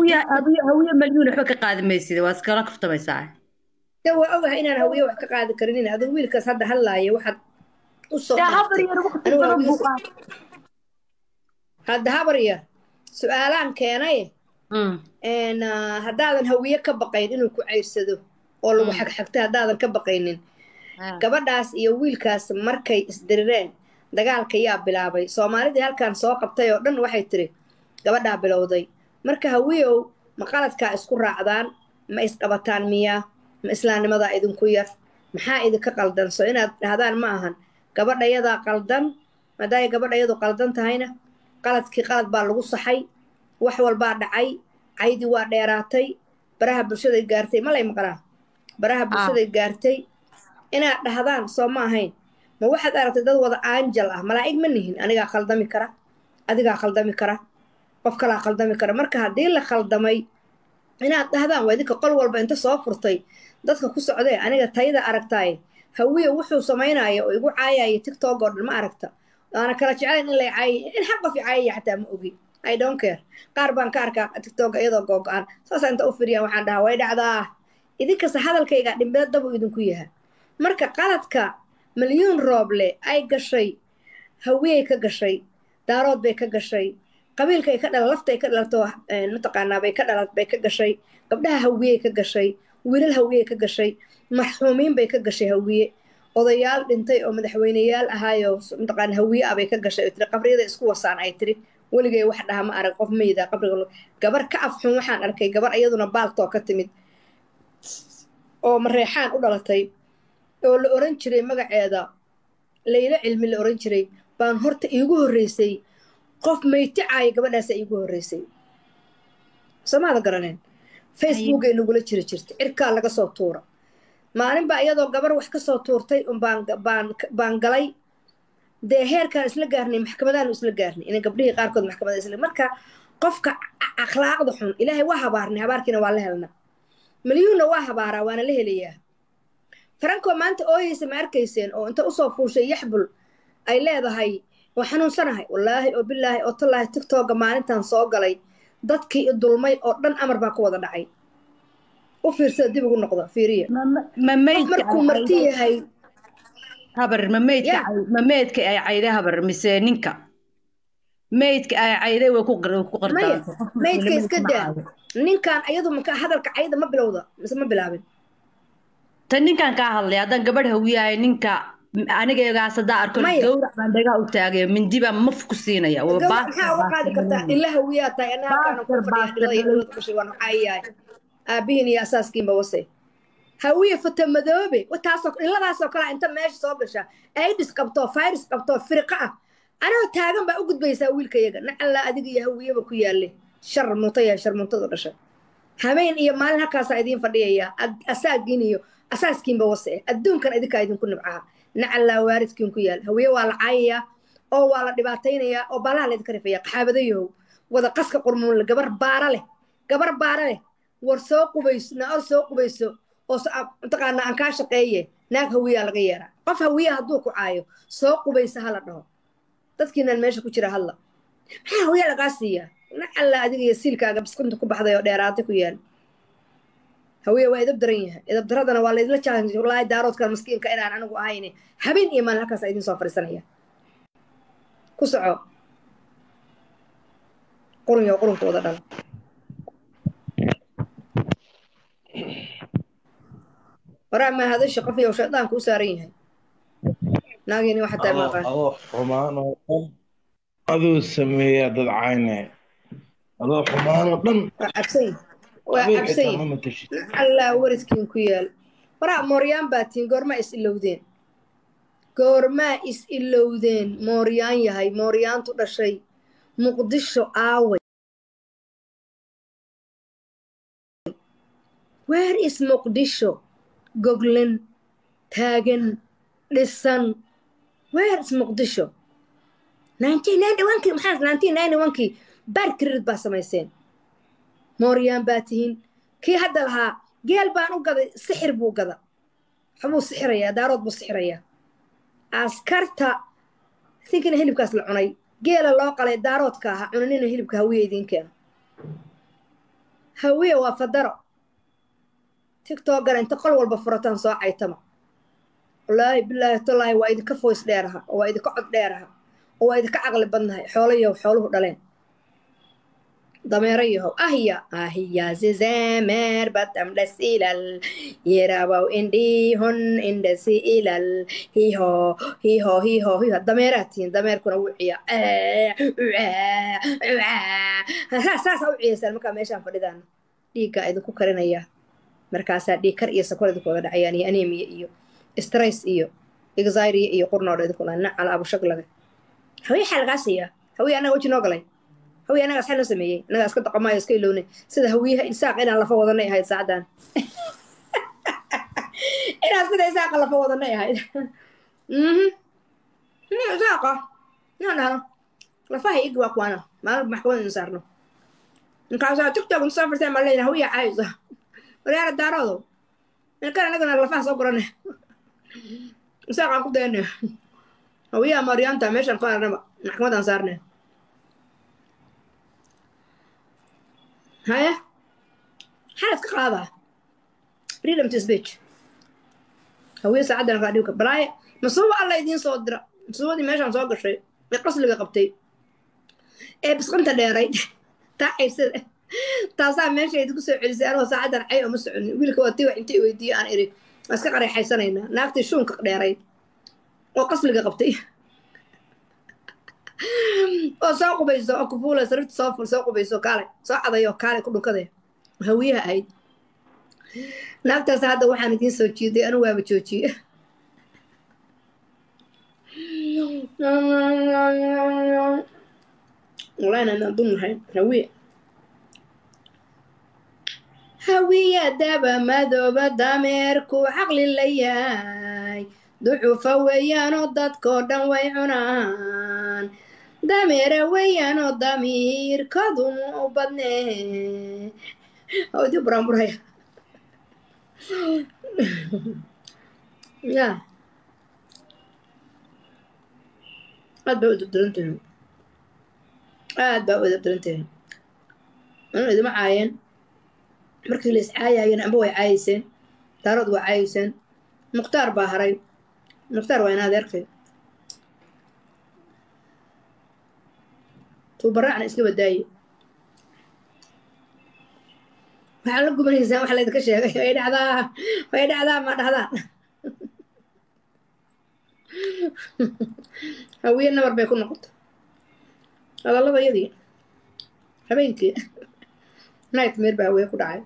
هوية مليون حبك قادم ميسي واسكالك في طبي ساعة تو اوغا inaan hawiye wax ka qaadi karin adigu wiilkaas hadda hadlaaya waxaad u soo يا هبر dhaaftay يا وقت anigu بدن hawiye بوقا hadda habar yar su'aalaan keenay haddaadan hawiye ka baqayn inuu ku ceyrsado oo lagu امم xagxagta haddaadan ka baqaynin ها gabadhaas iyo wiilkaas markay isdirireen dagaalka yaa bilaabay soomaalidii halkan soo qabtay oo dhan waxay tiri gabadhaa bilowday marka hawiyow ma qaladkaa isku raacdaan ma isqabataan miyaa ma islaamnimadaa idinku yar maxaa idinka qaldanso inaad dhahdaan ma ahan gabadha yadaa qaldan maadaay gabadha yadu qaldan tahayna qaladkii qalad baa lagu saxay wax walbaa dhacay caydii waa dheeraatay baraha bulshaday gaartay ma lay maqlaan baraha اه bulshaday gaartay inaad dhahdaan soo ma ahayn ma waxaad aragtay dad wada aanjal ah malaa'ig ma nihin anigaa khaldami kara adigaa khaldami kara qof kalaa khaldami kara marka haddii la khaldamay inaad dhahdaan waa idinka qol walba inta soo furtay dadka ku socdee aniga tayda aragtaaye hawiye wuxuu samaynaya oo igu caayaya tiktok oo dhan ma aragta waana kala jeclayn in lay caayay in xaq qof i caayaya xataa ma ogi I don't care qaar baan ka arkaa tiktok iyadoo googo-an saasa inta u firiyaan waxaan dhahaa way dhacdaa idinkasta hadalkayga dhimbilo dabu idinku yaha marka qaladka milyuun rooble ay gashay hawiyey ka gashay daarood bay ka gashay qabiilkay ka dhala laftay ka dhalato mataqaanaa bay ka gashay gabdhaha hawiyey ka gashay wiilal hawiyey ka gashay marxuumiin bay ka gashay hawiye odayaal dhintay oo madaxweyneyaal ahaayo mataqaana hawiye ah bay ka gashay oo tiri qabriyada isku wasaan ay tiri weligay wax dhaha ma arag qof meyda qabriga gabar ka afxun waxaan arkay gabar iyaduna baaltoo ka timid oo mareexaan u dhalatay oo la oran jiray magaceeda layla cilmi la oran jiray baan horta iigu horreysay qof mayticaaya gabadhaasa iigu horreysay somaada garaneen facebookay nagula jiri jirtay cirkaa laga soo tuura maalin baa iyadoo gabar wax ka soo tuurtay baan galay dee heerkaan isla gaarnay maxkamadaanu isla gaarnay ina gabdhihii qaarkood maxkamada isla marka qofka akhlaaqda xun ilaahay waa habaarnay habaarkiina waa la helna milyuunna waa habaaraa waana la helayaa franco maanta ooyeysa ma arkayseen oo inta usoo fuushay yaxbul ay leedahay oo xanuunsanahay wallaahi oo bilaahi oo tallaahi tiktoka maalintan soo galay dadkii i dulmay oo dhan amar baa ku wada dhacay u fiirsada dib ugu noqdo fiiriya ما qof ميت markuu marti yahay هبر ما ميت كأي عيدة هبر مسنينكا ميت كأي عيدة وكو maya قردان maydka iska daa ninkan ayadu maka hadalka cayda ma bilowda mise ma bilaabin ninkan kaa hadlay haddaan gabadh hawiyahay ninka anigaygaas haddaa arko maya gawrac baan dhagaa u taagaya mindi baan maf ku siinaya waa gawrac baaskar maxaa uga qaadi kartaa ila hawiyaa tahay ana halkaana ku fadhiya dhilada iyo dhilada kushay waan caayayahay aabihiin iyo asaaskiinba wasay hawiye fata madoobe wataasoo iladaasoo kale inta meesha soo gasha aidis qabto virus qabto firiqa ah anoo taagan baa u gudbaysaa wiilkayaga nacallaa adiga iyo hawiyeba ku yaalle shar muntaya shar muntadu dhashay habeen iyo maalin halkaasaa idiin fadhiyayaa asaagiin iyo asaaskiinba wase adduunkan idinkaa idinku nibcaha nacallaa waaridkiin ku yaal hawiye waa la caayayaa oo waa la dhibaataynayaa oo baalaha laydinka rifaya qaxaabadayahow wada qaska qurmuunle gabar baara leh war soo qubayso naor soo qubayso oo mataqaanaa aan kaa shaqeeye naag hawiyaa laga yeeraa qof hawiya hadduu ku caayo soo qubaysa hala dhaho dadkiinaan meesha ku jira hadla maxaa hawiya lagaa siiyaa nacalla adiga iyo siilkaaga bisqinta ku baxday oo dheeraatay ku yaal hawiya waa idab daran yahay idab daradana waa laydla challenge wallaahi daaroodkan maskiinka inaan anigu ahayne habeen iyo maalin halkaas idiin soo fadhiisanaya ku soco qurunyo qurunka wada dhala waraa ma hadasha qof iyo shaydaanku u saaran yahay naagini waxa tahay maqaan adoo xumaan oo dhan aduu sameeyaa dad cayne adoo xumaan oo dhan waa cabsan waa qabiil cabsan xitaa ma matashid allah waradkiin ku yaal waraa mooryaan baa tiin goormaa is ilowdeen goormaa is ilowdeen mooryaan yahay mooryaantu dhashay muqdisho aaway where is muqdisho goglan taagan dhisan where is muqdisho 1991kii maxaa 1991kii baarkirid baa samayseen mooryaan baa tihiin kii hadda lahaa geel baan u gaday sixir buu gada waxbuu sixirayaa daarood buu sixirayaa askarta sinkina hilibkaas la cunay geela loo qalay daaroodka ahaa cunanina hilibka hawiya idiin keena hawiye waa fadaro tiktokana inta qol walba furataan soo caytama wallaahi bilaahi tallaahi waa idinka foys dheeraha oo waa idinka cod dheeraha oo waa idinka caqli badnahay xooluhu dhaleen dameero yahow ahiya zizemer batam dhasilal yerabaw indhihon indhasilal hiho dameeraa tihiin dameerkuna wuciya saasa u ciyaysaan markaa meeshaan fadhidaan dhiiggaa idinku karinaya markaasaa dhiig kar iyo sakor idinku wada dhacayaan iyo anemia iyo stress iyo anxiety iyo qurnoodha idinku nacala abushaglaga hawiye xaa lagaa siiyaa hawiye annaga weji noo galay hawiye annaga asxaa noo sameeyey annaga iska daqamaayo iska ilownay sida hawiyaha isaaq inaan lafa wadanay ahayd saacadaan inaan sida isaaqa lafa wadanay ahayd isaaqa inaan dhahno lafaha igi waa kuwaana maalin maxkamada in saarno markaasaa tiktok insoo firteen baan leeyahay hawiya caayisa waryaara daaroodo ilkan annagana lafaha soo gurane isaaqaan ku dayane hawiyaha maryaanta meeshaan ku arnaba maxkamadaan saarne haya xalad ka qaadaa freedom to speech hawiye saacaddan raadhibka balaaye masuuba alla idiin soo dira masuubadii meeshaan soo gashay ee qasliga qabtay ee bisqanta dheerayd taa caysada taasaa meesha idinku soo celisay anoo saacaddan cay oma soconin wiilka waa tii wax intii weydiiye aan iri waa iska qareexaysanaynaa naagtii shuunka dheerayd oo qasliga qabtay oo soo qubayso oo kufuula sariirta soo qubayso kaale soo cadayo kaale ku dhunkade hawiyaha ahayd naagtaas hadda waxaan idiin soo jiiday anu waaba joojiye wallahi inaan dun nahay hawiya daba madooba dameerku caqli la yahay ducufa weeyaanoo dadkoo dhan way cunaan dameera weeyaanoo damiirkadu u badnee odi buraanburaya ya aad baa udabdarantahin aad baa udabdarantahin anu idima caayeen markii la is caayayeen amba way caayayseen daarood waa caayayseen mukhtaar baa haray mukhtaar waa in adeerkay tuubaraacna iska badaaye waxaa la gubanaysaan wax laydinka sheegay way dhacdaa ma dhahdaan hawiye nabar bay ku noqota hadallada yadii habeenkii nightmare baa hawiye ku dhacay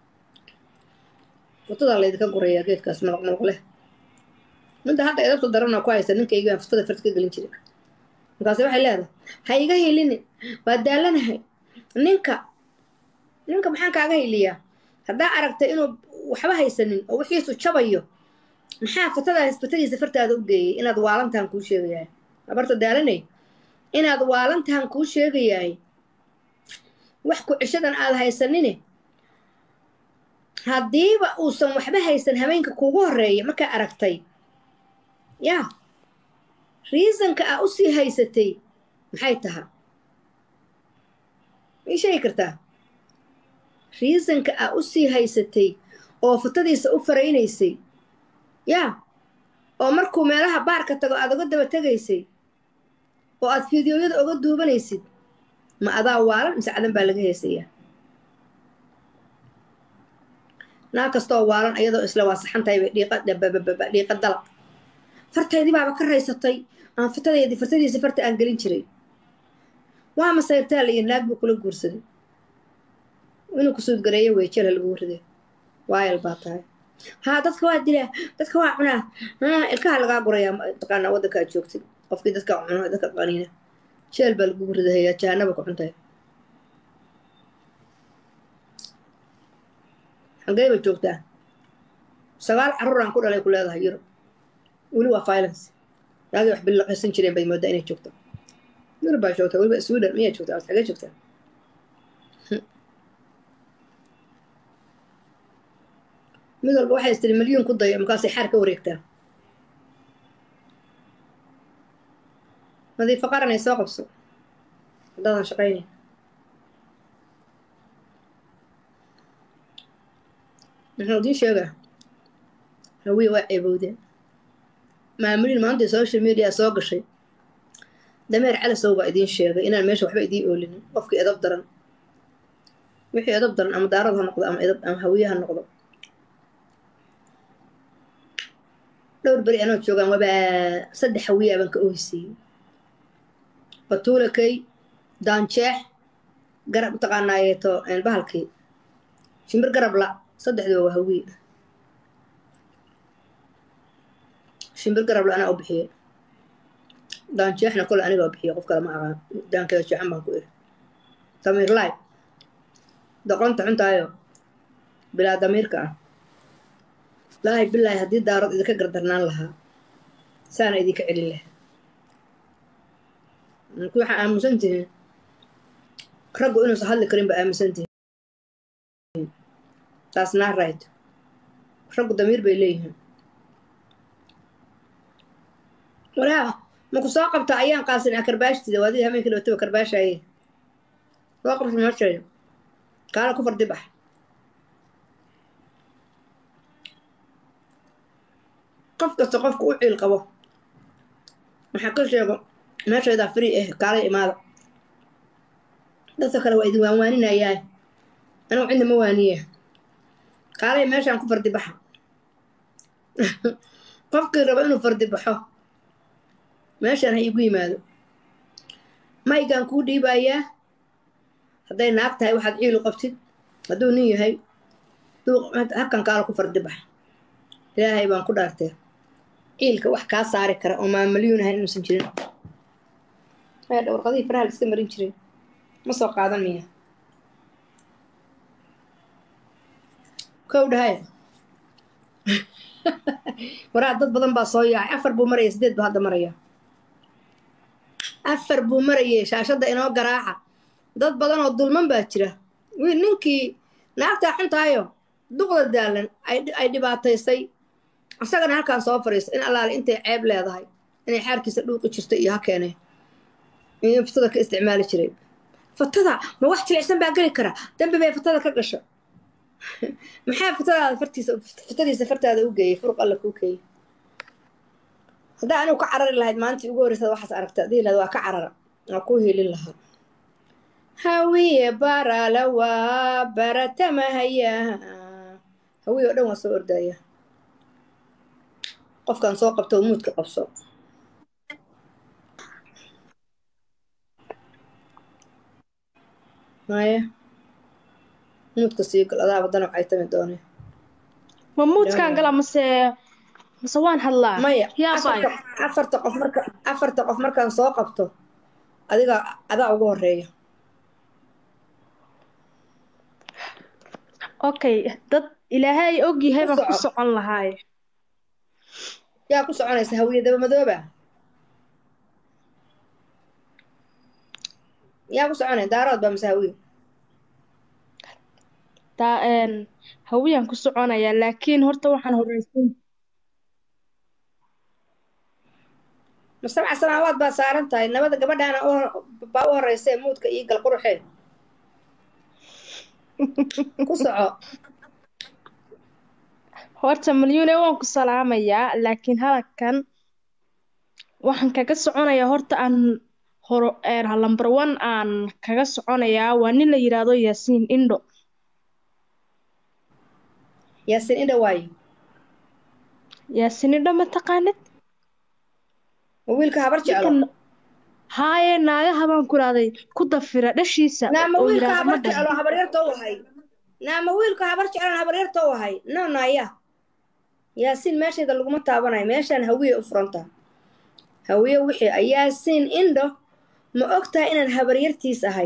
futadaa laydinka gurayaa geedkaas malaq leh midda hadda edabta darana ku haysa ninkaygaan futada farta ka gelin jiray markaase waxay leedahay ha iga hilinin waa daalanahay ninka maxaan kaaga hiliyaa haddaa aragtay inuu waxba haysanin oo wixiisu jabayo maxaa fatadiisa fartaada u geeyay inaad waalantahan kuu sheegayahay abarta daalanay inaad waalantahan kuu sheegayahay wax ku cishadan aad haysanine haddiiba uusan waxba haysan habeenka kuugu horreeya markaa aragtay yaa riisanka aa u sii haysatay maxay tahaa may sheegi kartaa riisanka aa u sii haysatay oo fatadiisa u faraynaysay yaa oo markuu meelaha baarka tago aad uga daba tegaysay oo aad fideoyada uga duubanaysid ma adaa waalan mise cadan baa laga heesayaa naa kastoo waalan ayadoo isla waa saxan tahay bay dhiiqa dalaq fartaydii baaba ka raysatay aan fartadiisa farta aan gelin jiray waa masayrtaa layi naag buu kula guursaday inuu ku suudgareeyo weejala laguu riday waayal baa tahay haa dadka waa dilaa dadka waa cunaa ilkaha lagaa gurayaa taqaanaa waddanka aad joogtay qofkii dadka cuno dadka qaniina jeel baa lagugu ridahayaa jahanaba ku xuntahay xagee bay joogtaa 9 carruur aan ku dhalay ku leedahay Yurub weli waa violence yaagay wax bil la qaysan jireen bay moodaa inay joogto Yurub baa joogtaa weliba Sweden miyay joogtaa xagee joogtaa mid walba waxay istiri milyan ku dayo markaasay xaar ka wareegtaa nadiifa qaranay soo qabso haddaadan shaqaynayn muxuu idiin sheegaa hawiye waa ceebowdeen maamulin maanta social media soo gashay dameer calasow baa idiin sheegay inaan meesha waxba idiin oolinin qofkii edab daran wixii edab daran ama daarad ha noqdo ama hawiye ha noqdo dhowr beri anoo joogaan wabaa 3 hawiye baan ka oohisiiyey batuulakay daanjeex garab taqaanaayeeto bahalkii shimbir garab la 3 waa hawiye shimbir garab la anaa u bixiyey daanjeexna kole aniga u bixiyey qof kale ma aqaan daankeeda jeexan baan ku iri damiir laay doqonta xuntaayo bilaa damiirka ah laahay bilaahi haddii daarad idinka gardarnaan lahaa saana idinka celin lahaa marka waxaa aaminsan tihiin raggu inuusan hadli karin ba aaminsan tihiin taas naa right raggu damiir bay leeyihiin walaa maku soo qabta ayaan qaasin a karbaashtida waadii hameenkii dhabataba karbaashaaye soo qabta meeshay kaala ku fardi bax qof kasta qofku u ciil qabo waxaa ka sheego meeshaydaa free ah kaalay imaada dadka kale waa idin waanwaaninayaa anigu cidna ma waaniye kaalay meeshaan ku fardi baxa qofkii rabo inuu fardi baxo meeshaan ha iigu yimaado maygaan kuu dhiibayaa hadday naag tahay waxaad ciil u qabtid hadduu nin yahay halkan kaala ku fardi baxa ilaahay baan ku dhaartee ciilka wax kaa saari kara oo maamalyuun ahayn inuusan jirin warqadihii faraha la iska marin jiray ma soo qaadan miya kow dhahay waraa dad badan baa soo yaacay 4 buu maraya 8 buu hadda maraya 4 buu marayay shaashadda inoo garaaca dad badan oo dulman baa jira wiil ninkii naagtaa xuntaayo duqda daalan ay dhibaataysay isagana halkaan soo fariista in allaale intay ceeb leedahay inay xaarkiisa dhuuqi jirto iyo ha keenay in fatada ka isticmaali jiray fatada ma wax jilicsan baa geli kara dambi bay fatada ka gasho maxaa fatadiisa fartaada u geeyey furuq alla kuu keeyey haddaa anigu ka carari lahayd maalintii ugu horreysada waxaas aragta hadii lahayd waa ka carara waa kuu hiilin lahaa hawiye barala waa baratamahaya hawiye oo dhan waa soo ordaya qofkan soo qabto muudka qabso maya muudka sii gal adaa waddan waxay tami dooneen ma muudkaan gala mase waan hadlaa maya yaa baay afarta qof markaan soo qabto adaa ugu horeeya okay dad ilaahay og yahay baan ku socon lahaay yaa ku soconaysa hawiye daba madooba yaa ku soconay daarood baa mase hawiye hawiyaan ku soconayaa laakiin horta waxaan horeysan ma 7 samaawaad baa saaran tahay nabada gabadhaana baa u horeysee muudka iyo gal quruxee ku soco horta malyuune waan ku salaamayaa laakiin halkan waxaan kaga soconayaa horta number 1 aan kaga soconayaa waa nin la yiraahdo Yaasiin Indho Yaasiin Indho waaye Yaasiin Indho ma taqaanid wiilka habar jeclo haaye naagaha baan ku raaday ku dafira dhashiisa naama wiilka habar jeclo habaryartoo wahay naama wiilka habar jeclo habaryartoo wahay naaya Yaasiin meeshayda laguma taabanayo meeshaan hawiye u furantaa hawiye wixii Yaasiin Indho ma ogtahay inaan habaryartiis ahay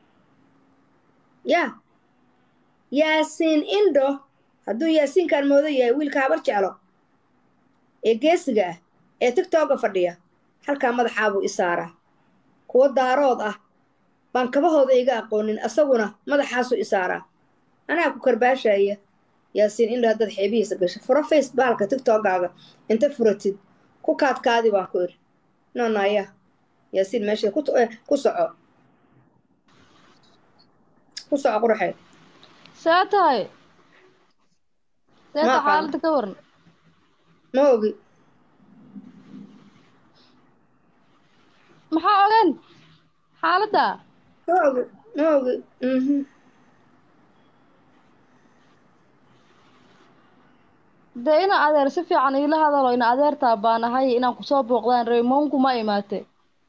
yaa Yaasiin Indho hadduu Yaasiinkaan moodo yahay wiilka habar jeclo ee geesiga ah ee TikTok fadhiya halkaa madaxaabuu isaaraa kuwa daarood ah baan kabahooda iga aqoonin asaguna madaxaasu isaaraa anaa ku karbaashaya Yaasiin Indho haddaad xeebihiisa gasho furo facebooka TikTokaaga inta furatid ku kaadkaadi baan ku iri naaya Yaasiin meesha ku soco qurxay saatahay ما سيتا أقان حالة كورن ما أوجي محا أغن حالة ما أوجي ما أوجي de ina adeer si fiican iila hadalo ina adeertaa baan ahay inaan kusoo booqdaan reemoonku ma imaate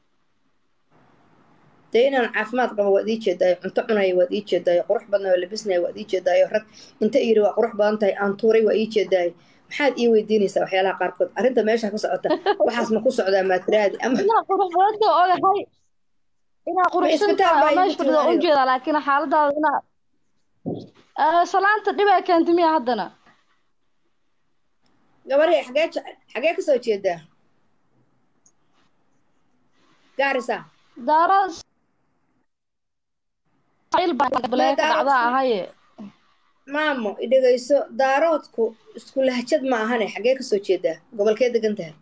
dee inaan caafimaad qabo waad ii jeedaayo cunto cunayo waad ii jeedaayo qurux badna waa labisnaya waad ii jeedaayo rag inta yiri waa qurux badan tahay aan tuuray waa ii jeedaayo maxaad ii weydiinaysaa waxyaalaha qaarkood arrinta meesha ka socota waxaas ma ku socdaa maatiraadi ama inaa qurux badanta ogahay inaa ma isbitaal quruxsantahay baa oo iigu meesha timid fadhida aniga ujeedaa laakiin xaaladaada inaa salaanta dhibay keentay miya haddana gabarhi xagee kasoo jeedaa gaarisa daara may baleeka daarood dhacdaa ahaye maamo idhegayso daaroodku isku lahjad ma ahane xagee kasoo jeedaa gobolkee degan tahay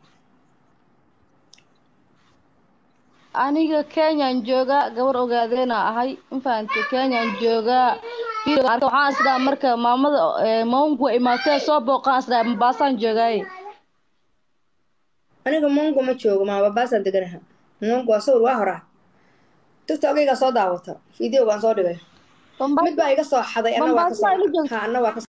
aniga kenyaan joogaa gabar ogaadeena ahay infahante kenyaan joogaa waxaan isdhaa marka maamada maunku imaatee soo booqaan isdhaa mabaasaan joogaaye aniga mongo ma joogo maababaasaan deganaha mongo waa sawir waa horaa tiktokayga soo daawata videogaan soo dhigay mid baa iga soo xaday anna waa bambaasa ila joogta anna waa